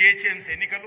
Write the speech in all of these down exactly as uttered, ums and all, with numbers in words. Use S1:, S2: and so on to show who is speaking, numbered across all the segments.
S1: GHMC ఎన్నికలు,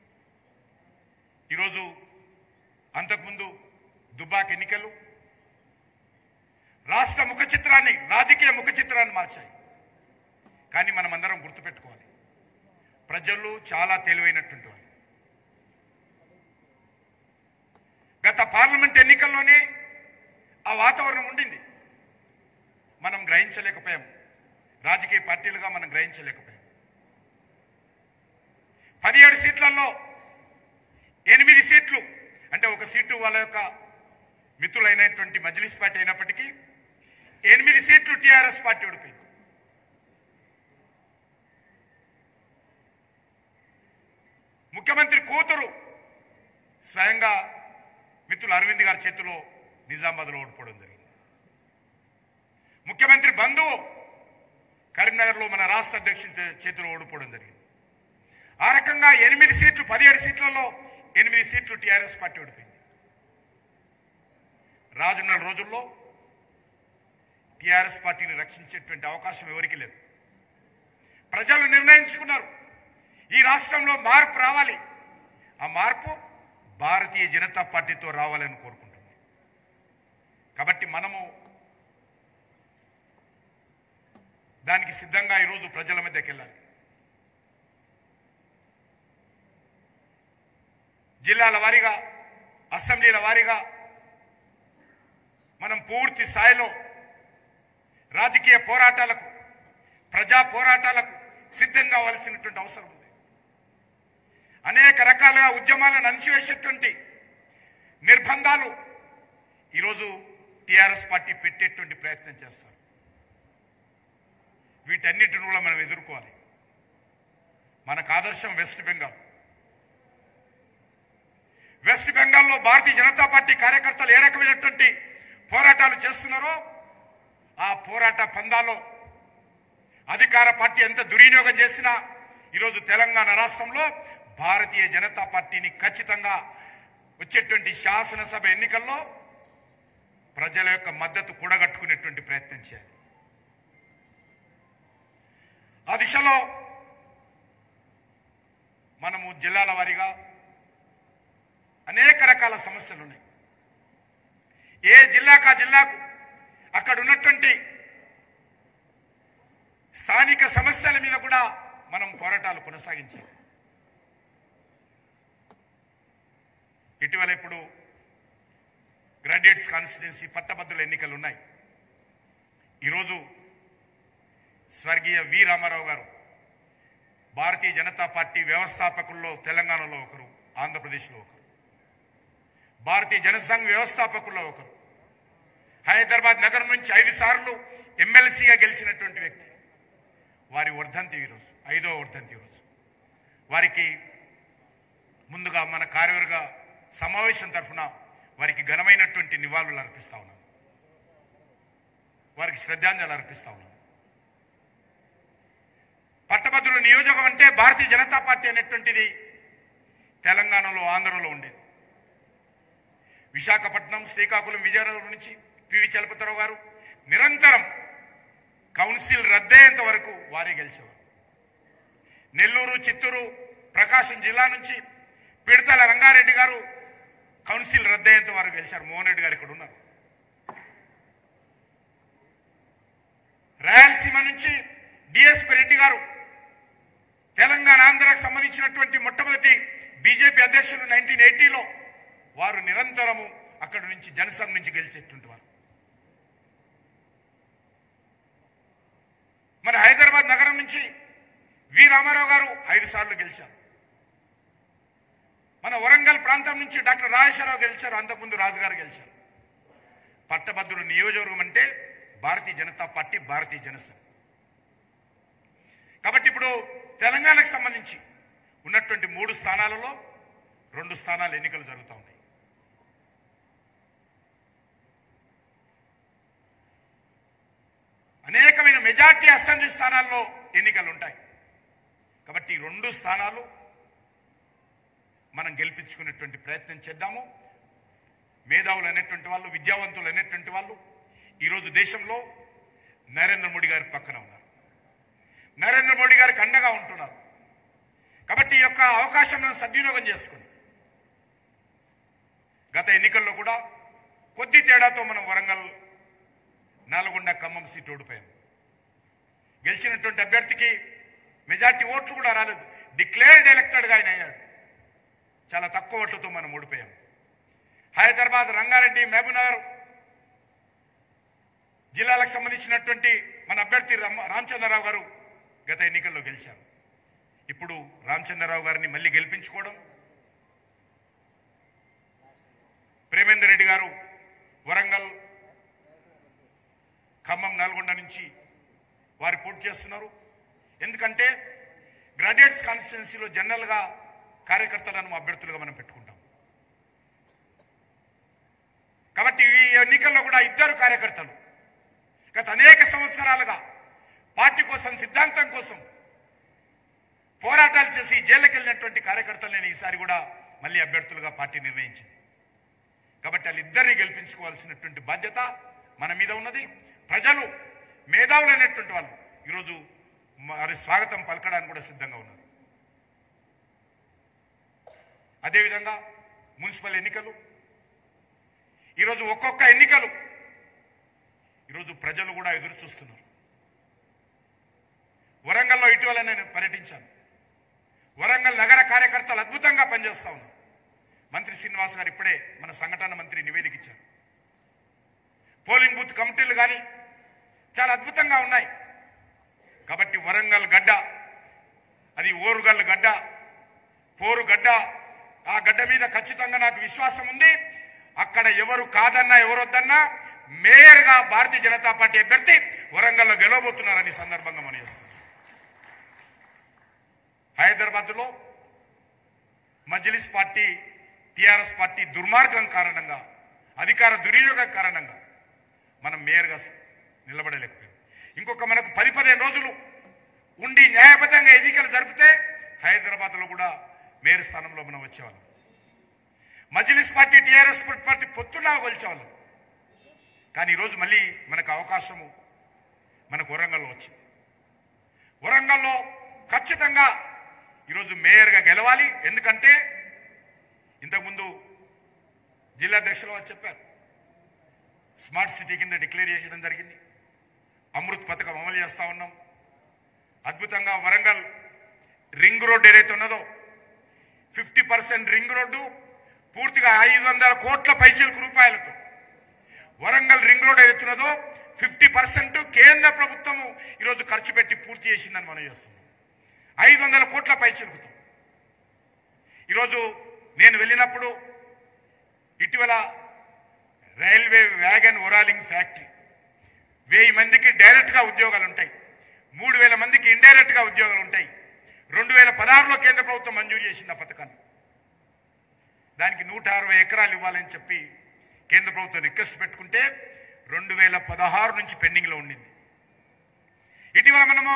S1: ఈరోజు అంతకుముందు దుబ్బాక ఎన్నికలు రాష్ట్ర ముఖ చిత్రాన్ని, రాజకీయ ముఖ చిత్రాన్ని మార్చాయి. కానీ మనం అందరం గుర్తుపెట్టుకోవాలి, ప్రజలు చాలా తెలివైనటువంటి వాళ్ళు. గత పార్లమెంట్ ఎన్నికల్లోనే ఆ వాతావరణం ఉండింది, మనం గ్రహించలేకపోయాం. రాజకీయ పార్టీలుగా మనం గ్రహించలేకపోయాం. పదిహేడు సీట్లలో ఎనిమిది సీట్లు అంటే ఒక సీటు వాళ్ళ యొక్క మిత్రులైనటువంటి మజ్లిస్ పార్టీ అయినప్పటికీ ఎనిమిది సీట్లు టీఆర్ఎస్ పార్టీ ఓడిపోయింది. ముఖ్యమంత్రి కూతురు స్వయంగా మిత్రులు అరవింద్ గారి చేతిలో నిజామాబాద్లో ఓడిపోవడం జరిగింది. ముఖ్యమంత్రి బంధువు కరీంనగర్లో మన రాష్ట్ర అధ్యక్షుడి చేతిలో ఓడిపోవడం జరిగింది. ఆ రకంగా ఎనిమిది సీట్లు పదిహేడు సీట్లలో ఎనిమిది సీట్లు టీఆర్ఎస్ పార్టీ ఓడిపోయింది. రానున్న రోజుల్లో టీఆర్ఎస్ పార్టీని రక్షించేటువంటి అవకాశం ఎవరికి లేదు. ప్రజలు నిర్ణయించుకున్నారు, ఈ రాష్ట్రంలో మార్పు రావాలి. ఆ మార్పు భారతీయ జనతా పార్టీతో రావాలని కోరుకుంటున్నాం. కాబట్టి మనము దానికి సిద్ధంగా ఈరోజు ప్రజల మధ్యకి వెళ్ళాలి. జిల్లాల వారీగా, అసెంబ్లీల వారీగా మనం పూర్తి స్థాయిలో రాజకీయ పోరాటాలకు, ప్రజా పోరాటాలకు సిద్ధం కావాల్సినటువంటి అవసరం ఉంది. అనేక రకాలుగా ఉద్యమాలను అణచివేసేటువంటి నిర్బంధాలు ఈరోజు టీఆర్ఎస్ పార్టీ పెట్టేటువంటి ప్రయత్నం చేస్తారు. వీటన్నిటిని కూడా మనం ఎదుర్కోవాలి. మనకు ఆదర్శం వెస్ట్ బెంగాల్. వెస్ట్ బెంగాల్లో భారతీయ జనతా పార్టీ కార్యకర్తలు ఏ రకమైనటువంటి పోరాటాలు చేస్తున్నారో ఆ పోరాట పందాలో అధికార పార్టీ ఎంత దుర్వినియోగం చేసినా ఈరోజు తెలంగాణ రాష్ట్రంలో భారతీయ జనతా పార్టీని ఖచ్చితంగా వచ్చేటువంటి శాసనసభ ఎన్నికల్లో ప్రజల యొక్క మద్దతు కూడగట్టుకునేటువంటి ప్రయత్నం చేయాలి. ఆ దిశలో మనము జిల్లాల వారీగా అనేక రకాల సమస్యలు ఉన్నాయి. ఏ జిల్లాకు ఆ జిల్లాకు అక్కడ ఉన్నటువంటి స్థానిక సమస్యల మీద కూడా మనం పోరాటాలు కొనసాగించాలి. ఇటీవల ఇప్పుడు గ్రాడ్యుయేట్స్ కాన్స్టిట్యున్సీ పట్టభద్రుల ఎన్నికలు ఉన్నాయి. ఈరోజు స్వర్గీయ వి రామారావు గారు భారతీయ జనతా పార్టీ వ్యవస్థాపకుల్లో తెలంగాణలో ఒకరు, ఆంధ్రప్రదేశ్లో ఒకరు, భారతీయ జనసంఘ్ వ్యవస్థాపకుల్లో ఒకరు, హైదరాబాద్ నగరం నుంచి ఐదు సార్లు ఎమ్మెల్సీగా గెలిచినటువంటి వ్యక్తి. వారి వర్ధంతి ఈరోజు, ఐదో వర్ధంతి ఈరోజు. వారికి ముందుగా మన కార్యవర్గ సమావేశం తరఫున వారికి ఘనమైనటువంటి నివాళులు అర్పిస్తా ఉన్నాను, వారికి శ్రద్ధాంజలి అర్పిస్తా ఉన్నాను. పట్టభద్రుల నియోజకం అంటే భారతీయ జనతా పార్టీ అనేటువంటిది తెలంగాణలో, ఆంధ్రలో ఉండేది. విశాఖపట్నం, శ్రీకాకుళం, విజయనగరం నుంచి పివి చలపతిరావు గారు నిరంతరం కౌన్సిల్ రద్దయ్యేంత వరకు వారే గెలిచేవారు. నెల్లూరు, చిత్తూరు, ప్రకాశం జిల్లా నుంచి పిడతల రంగారెడ్డి గారు కౌన్సిల్ రద్దయ్యేంత వరకు గెలిచారు. మోహన్ రెడ్డి గారు ఇక్కడ ఉన్నారు. రాయలసీమ నుంచి డిఎస్పి రెడ్డి గారు తెలంగాణ, ఆంధ్రాకు సంబంధించినటువంటి మొట్టమొదటి బీజేపీ అధ్యక్షులు నైన్టీన్ ఎయిటీలో వారు నిరంతరము అక్కడి నుంచి జనసంఘ్ నుంచి గెలిచేటువంటి వారు. మన హైదరాబాద్ నగరం నుంచి వి రామారావు గారు ఐదు సార్లు గెలిచారు. మన వరంగల్ ప్రాంతం నుంచి డాక్టర్ రాజేశ్వరరావు గెలిచారు, అంతకుముందు రాజుగారు గెలిచారు. పట్టభద్రుల నియోజకవర్గం అంటే భారతీయ జనతా పార్టీ, భారతీయ జనసంఘ్. కాబట్టి ఇప్పుడు తెలంగాణకు సంబంధించి ఉన్నటువంటి మూడు స్థానాలలో రెండు స్థానాలు ఎన్నికలు జరుగుతూ ఉన్నాయి. అనేకమైన మెజార్టీ అసెంబ్లీ స్థానాల్లో ఎన్నికలు ఉంటాయి. కాబట్టి ఈ రెండు స్థానాలు మనం గెలిపించుకునేటువంటి ప్రయత్నం చేద్దాము. మేధావులు అనేటువంటి వాళ్ళు, విద్యావంతులు అనేటువంటి వాళ్ళు ఈరోజు దేశంలో నరేంద్ర మోడీ గారి పక్కన ఉన్నారు, నరేంద్ర మోడీ గారికి అండగా ఉంటున్నారు. కాబట్టి ఈ యొక్క అవకాశం సద్వినియోగం చేసుకుని గత ఎన్నికల్లో కూడా కొద్ది తేడాతో మనం వరంగల్, నల్గొండ, ఖమ్మం సీట్ ఓడిపోయాం. గెలిచినటువంటి అభ్యర్థికి మెజార్టీ ఓట్లు కూడా రాలేదు. డిక్లేర్డ్ ఎలక్టెడ్గా ఆయన అయ్యాడు. చాలా తక్కువ ఓట్లతో మనం ఓడిపోయాం. హైదరాబాద్, రంగారెడ్డి, మహబూబ్నగర్ జిల్లాలకు సంబంధించినటువంటి మన అభ్యర్థి రామచంద్రరావు గారు గత ఎన్నికల్లో గెలిచారు. ఇప్పుడు రామచంద్రరావు గారిని మళ్ళీ గెలిపించుకోవడం, ప్రేమేందర్ రెడ్డి గారు వరంగల్, ఖమ్మం, నల్గొండ నుంచి వారు పోటీ చేస్తున్నారు. ఎందుకంటే గ్రాడ్యుయేట్స్ కాన్స్టిట్యున్సీలో జనరల్గా కార్యకర్తలను అభ్యర్థులుగా మనం పెట్టుకుంటాం. కాబట్టి ఈ ఎన్నికల్లో కూడా ఇద్దరు కార్యకర్తలు గత అనేక సంవత్సరాలుగా పార్టీ కోసం, సిద్ధాంతం కోసం పోరాటాలు చేసి జైలుకి వెళ్ళినటువంటి కార్యకర్తలు నేను ఈసారి కూడా మళ్ళీ అభ్యర్థులుగా పార్టీ నిర్ణయించింది. కాబట్టి వాళ్ళిద్దరిని గెలిపించుకోవాల్సినటువంటి బాధ్యత మన మీద ఉన్నది. ప్రజలు, మేధావులు అనేటువంటి వాళ్ళు ఈరోజు వారి స్వాగతం పలకడానికి కూడా సిద్ధంగా ఉన్నారు. అదేవిధంగా మున్సిపల్ ఎన్నికలు, ఈరోజు ఒక్కొక్క ఎన్నికలు ఈరోజు ప్రజలు కూడా ఎదురు చూస్తున్నారు. వరంగల్లో ఇటీవల నేను పర్యటించాను. వరంగల్ నగర కార్యకర్తలు అద్భుతంగా పనిచేస్తా ఉన్నారు. మంత్రి శ్రీనివాస్ గారు ఇప్పుడే మన సంఘటన మంత్రి నివేదిక ఇచ్చారు. పోలింగ్ బూత్ కమిటీలు కానీ చాలా అద్భుతంగా ఉన్నాయి. కాబట్టి వరంగల్ గడ్డ, అది ఓరుగల్ గడ్డ, పోరు గడ్డ, ఆ గడ్డ మీద ఖచ్చితంగా నాకు విశ్వాసం ఉంది. అక్కడ ఎవరు కాదన్నా ఎవరు వద్దన్నా మేయర్గా భారతీయ జనతా పార్టీ అభ్యర్థి వరంగల్లో గెలవబోతున్నారని సందర్భంగా మనం చేస్తాం. హైదరాబాద్లో మజ్లిస్ పార్టీ, టిఆర్ఎస్ పార్టీ దుర్మార్గం కారణంగా, అధికార దుర్వినియోగం కారణంగా మనం మేయర్గా నిలబడలేకపోయాం. ఇంకొక మనకు పది పదిహేను రోజులు ఉండి న్యాయబద్ధంగా ఎన్నికలు జరిపితే హైదరాబాద్లో కూడా మేయర్ స్థానంలో మనం వచ్చేవాళ్ళం. మజ్లిస్ పార్టీ, టిఆర్ఎస్ పార్టీ పొత్తున్నా గెలిచేవాళ్ళం. కానీ ఈరోజు మళ్ళీ మనకు అవకాశము మనకు వరంగల్లో వచ్చింది. వరంగల్లో ఖచ్చితంగా ఈరోజు మేయర్గా గెలవాలి. ఎందుకంటే ఇంతకుముందు జిల్లా అధ్యక్షులు వారు చెప్పారు, స్మార్ట్ సిటీ కింద డిక్లేర్ చేయడం జరిగింది. అమృత్ పథకం అమలు చేస్తా ఉన్నాం. అద్భుతంగా వరంగల్ రింగ్ రోడ్డు ఏదైతే ఉన్నదో ఫిఫ్టీ పర్సెంట్ రింగ్ రోడ్డు పూర్తిగా ఐదు వందల కోట్ల పైచిలకు రూపాయలతో వరంగల్ రింగ్ రోడ్ ఏదైతే ఉన్నదో ఫిఫ్టీ పర్సెంట్ కేంద్ర ప్రభుత్వము ఈరోజు ఖర్చు పెట్టి పూర్తి చేసిందని మనం చేస్తున్నాం. ఐదు వందల కోట్ల పైచిలుకుతో ఈరోజు నేను వెళ్ళినప్పుడు ఇటీవల రైల్వే వ్యాగన్ ఓరాలింగ్ ఫ్యాక్టరీ వెయ్యి మందికి డైరెక్ట్గా ఉద్యోగాలు ఉంటాయి, మూడు వేల మందికి ఇండైరెక్ట్గా ఉద్యోగాలు ఉంటాయి. రెండు వేల పదహారులో కేంద్ర ప్రభుత్వం మంజూరు చేసింది ఆ పథకాన్ని. దానికి నూట అరవై ఎకరాలు ఇవ్వాలని చెప్పి కేంద్ర ప్రభుత్వం రిక్వెస్ట్ పెట్టుకుంటే రెండు వేల పదహారు నుంచి పెండింగ్లో ఉండింది. ఇటీవల మనము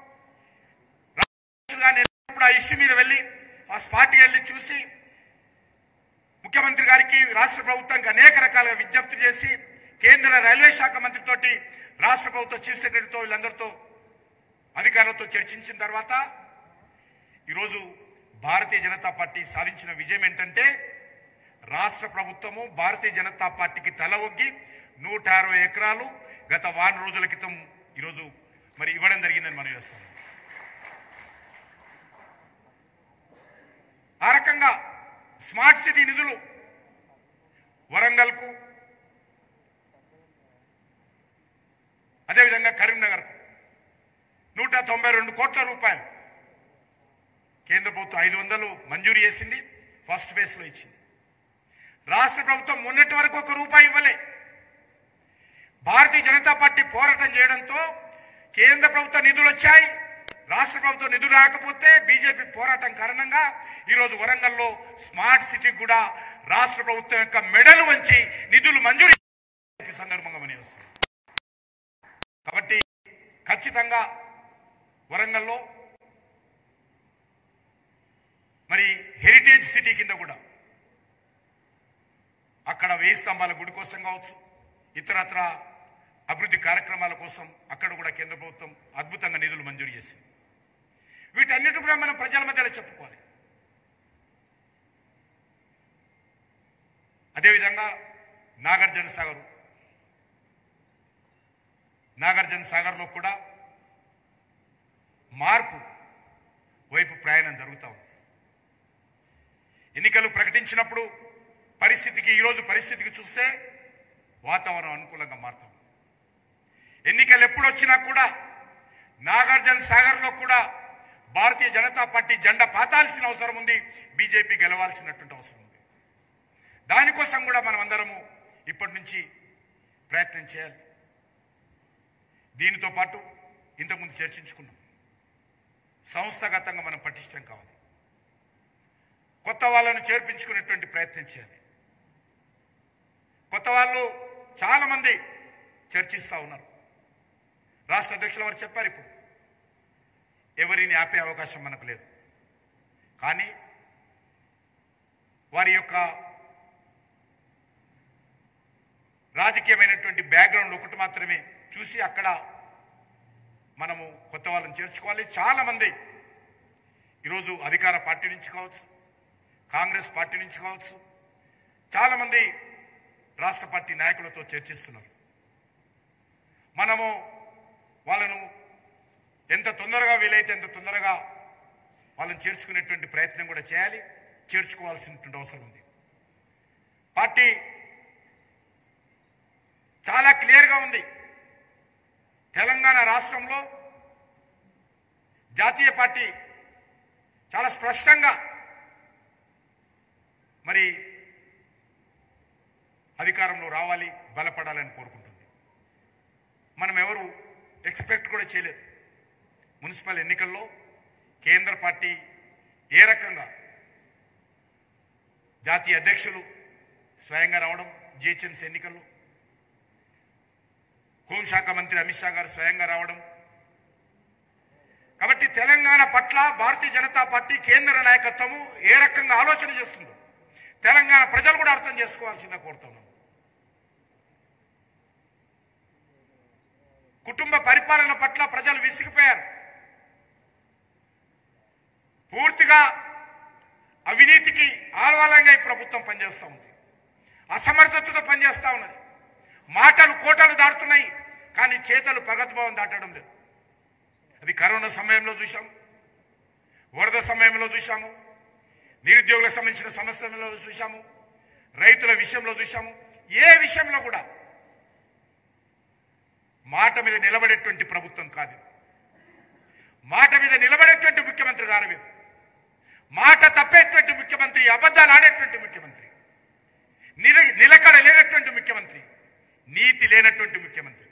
S1: ఆ ఇష్యూ మీద వెళ్ళి ఆ స్పాట్కి వెళ్ళి చూసి ముఖ్యమంత్రి గారికి, రాష్ట్ర ప్రభుత్వానికి అనేక రకాలుగా విజ్ఞప్తి చేసి కేంద్ర రైల్వే శాఖ మంత్రితోటి, రాష్ట్ర ప్రభుత్వ చీఫ్ సెక్రటరీతో, వీళ్ళందరితో అధికారులతో చర్చించిన తర్వాత ఈరోజు భారతీయ జనతా పార్టీ సాధించిన విజయం ఏంటంటే రాష్ట్ర ప్రభుత్వము భారతీయ జనతా పార్టీకి తల ఒగ్గి నూట అరవై ఎకరాలు గత వారం రోజుల క్రితం ఈరోజు మరి ఇవ్వడం జరిగిందని మనం చేస్తాం. ఆ రకంగా స్మార్ట్ సిటీ నిధులు వరంగల్కు, అదేవిధంగా కరీంనగర్కు నూట తొంభై రెండు కోట్ల రూపాయలు కేంద్ర ప్రభుత్వం ఐదు వందలు మంజూరు చేసింది, ఫస్ట్ ఫేజ్ లో ఇచ్చింది. రాష్ట్ర ప్రభుత్వం మొన్నటి వరకు ఒక రూపాయి ఇవ్వలే. భారతీయ జనతా పార్టీ పోరాటం చేయడంతో కేంద్ర ప్రభుత్వ నిధులు వచ్చాయి, రాష్ట్ర ప్రభుత్వం నిధులు రాకపోతే బీజేపీ పోరాటం కారణంగా ఈరోజు వరంగల్లో స్మార్ట్ సిటీ కూడా రాష్ట్ర ప్రభుత్వం యొక్క మెడలు వంచి నిధులు మంజూరు సందర్భంగా మనం వస్తుంది. కాబట్టి ఖచ్చితంగా వరంగల్లో మరి హెరిటేజ్ సిటీ కింద కూడా అక్కడ వేయి స్తంభాల గుడి కోసం కావచ్చు, ఇతరత్ర అభివృద్ధి కార్యక్రమాల కోసం అక్కడ కూడా కేంద్ర ప్రభుత్వం అద్భుతంగా నిధులు మంజూరు చేసింది. వీటన్నిటి కూడా మనం ప్రజల మధ్యలో చెప్పుకోవాలి. అదేవిధంగా నాగార్జున సాగర్ నాగార్జున సాగర్లో కూడా మార్పు వైపు ప్రయాణం జరుగుతూ ఉంది. ఎన్నికలు ప్రకటించినప్పుడు పరిస్థితికి ఈరోజు పరిస్థితికి చూస్తే వాతావరణం అనుకూలంగా మారుతాం. ఎన్నికలు ఎప్పుడు వచ్చినా కూడా నాగార్జున సాగర్లో కూడా భారతీయ జనతా పార్టీ జెండా పాతాల్సిన అవసరం ఉంది. బీజేపీ గెలవాల్సినటువంటి అవసరం ఉంది. దానికోసం కూడా మనం అందరము ఇప్పటి నుంచి ప్రయత్నం చేయాలి. దీనితో పాటు ఇంతకుముందు చర్చించుకున్నాం, సంస్థాగతంగా మనం పటిష్టం కావాలి. కొత్త వాళ్ళను చేర్పించుకునేటువంటి ప్రయత్నం చేయాలి. కొత్త వాళ్ళు చాలా మంది చర్చిస్తూ ఉన్నారు. రాష్ట్ర అధ్యక్షుల వారు చెప్పారు, ఇప్పుడు ఎవరిని ఆపే అవకాశం మనకు లేదు. కానీ వారి యొక్క రాజకీయమైనటువంటి బ్యాక్గ్రౌండ్ ఒకటి మాత్రమే చూసి అక్కడ మనము కొత్త వాళ్ళని చేర్చుకోవాలి. చాలా మంది ఈరోజు అధికార పార్టీ నుంచి కావచ్చు, కాంగ్రెస్ పార్టీ నుంచి కావచ్చు, చాలా మంది రాష్ట్ర పార్టీ నాయకులతో చర్చిస్తున్నారు. మనము వాళ్ళను ఎంత తొందరగా వీలైతే ఎంత తొందరగా వాళ్ళని చేర్చుకునేటువంటి ప్రయత్నం కూడా చేయాలి. చేర్చుకోవాల్సినటువంటి అవసరం ఉంది. పార్టీ చాలా క్లియర్గా ఉంది. తెలంగాణ రాష్ట్రంలో జాతీయ పార్టీ చాలా స్పష్టంగా మరి అధికారంలో రావాలి, బలపడాలని కోరుకుంటుంది. మనం ఎవరు ఎక్స్పెక్ట్ కూడా చేయలేదు. మున్సిపల్ ఎన్నికల్లో కేంద్ర పార్టీ ఏ రకంగా జాతీయ అధ్యక్షులు స్వయంగా రావడం, జిహెచ్ఎంసీ ఎన్నికల్లో హోంశాఖ మంత్రి అమిత్ షా గారు స్వయంగా రావడం. కాబట్టి తెలంగాణ పట్ల భారతీయ జనతా పార్టీ కేంద్ర నాయకత్వము ఏ రకంగా ఆలోచన చేస్తుందో తెలంగాణ ప్రజలు కూడా అర్థం చేసుకోవాల్సిందిగా కోరుతున్నాం. కుటుంబ పరిపాలన పట్ల ప్రజలు విసిగిపోయారు. పూర్తిగా అవినీతికి ఆలవాలంగా ఈ ప్రభుత్వం పనిచేస్తూ ఉంది. అసమర్థతతో పనిచేస్తూ ఉన్నది. మాటలు కోటలు దాటుతున్నాయి, కానీ చేతలు ప్రగతిభావం దాటడం లేదు. అది కరోనా సమయంలో చూసాము, వరద సమయంలో చూసాము, నిరుద్యోగులకు సంబంధించిన సమస్యలలో చూసాము, రైతుల విషయంలో చూసాము. ఏ విషయంలో కూడా మాట మీద నిలబడేటువంటి ప్రభుత్వం కాదు. మాట మీద నిలబడేటువంటి ముఖ్యమంత్రి గారి మీద మాట తప్పేటువంటి ముఖ్యమంత్రి, అబద్ధాలు ఆడేటువంటి ముఖ్యమంత్రి, నిల నిలకడ లేనటువంటి ముఖ్యమంత్రి, నీతి లేనటువంటి ముఖ్యమంత్రి.